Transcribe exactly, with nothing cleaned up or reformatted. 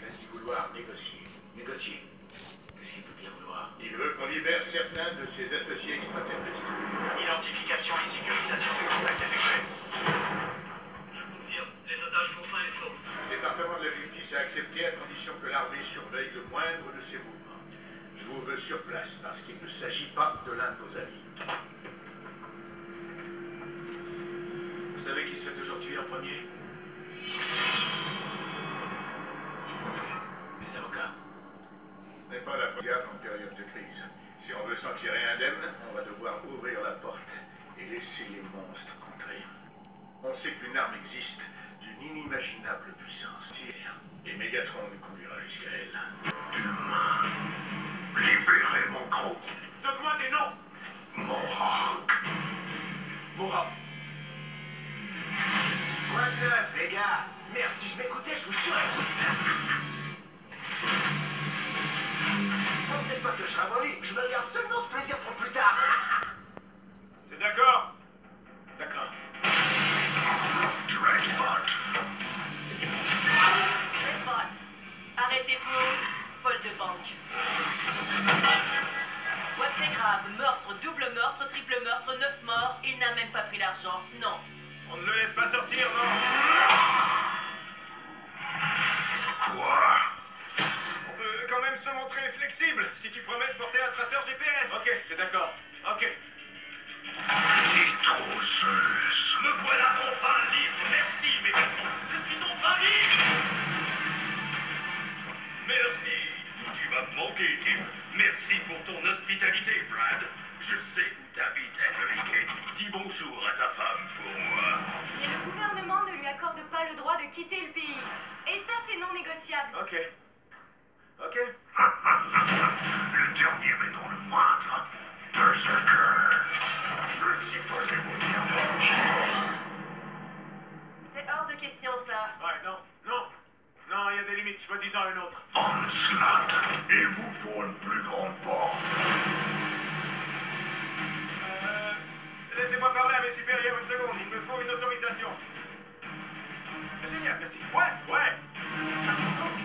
a dit vouloir négocier. Négocier. Qu'est-ce qu'il peut bien vouloir? Il veut qu'on libère certains de ses associés extraterrestres. Identification et sécurisation des contacts effectués. Je confirme, les otages sont sains et saufs. Le département de la justice a accepté à condition que l'armée surveille le moindre de ses mouvements. Je vous veux sur place parce qu'il ne s'agit pas de l'un de nos amis. Vous savez qui se fait toujours tuer en premier? Les avocats. Ce n'est pas la première en période de crise. Si on veut s'en tirer indemne, on va devoir ouvrir la porte et laisser les monstres contrer. On sait qu'une arme existe d'une inimaginable puissance. Et Megatron nous conduira jusqu'à elle. Humain. Libérez mon gros. Donne-moi des noms! Mohawk. Mohawk. Quoi de neuf, les gars? Merde, si je m'écoutais, je vous tuerais tous. Pensez pas que je ramolis, je me garde seulement ce plaisir pour plus tard. C'est d'accord? D'accord. Dreadbot. Dreadbot. Arrêtez pour vol de banque. Voie très grave, meurtre, double meurtre, triple meurtre, neuf morts, il n'a même pas pris l'argent, non. On ne le laisse pas sortir, non? Quoi? On peut quand même se montrer flexible si tu promets de porter un traceur G P S. Ok, c'est d'accord. Ok. Nitroseuse. Me voilà enfin libre, merci Megatron. Je suis enfin libre. Merci. Tu m'as manqué, Tim. Merci pour ton hospitalité, Brad. Je sais où t'habites, Enrique. Dis bonjour à ta femme pour moi. Et le gouvernement ne lui accorde pas le droit de quitter le pays. Et ça, c'est non négociable. Ok. Ok. Le dernier mais non le moindre. Berserker. Je veux siphonner vos cerveaux. C'est hors de question, ça. Ouais, non, non. Non, il y a des limites. Choisis-en un autre. Onslaught. Il vous faut une plus grande porte. Euh... Laissez-moi parler à mes supérieurs une seconde. Il me faut une autorisation. Génial, merci. Ouais, ouais. Ok.